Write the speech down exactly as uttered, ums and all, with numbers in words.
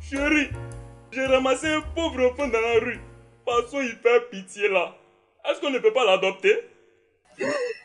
Chérie, j'ai ramassé un pauvre enfant dans la rue. Passons y faire pitié là. Est-ce qu'on ne peut pas l'adopter?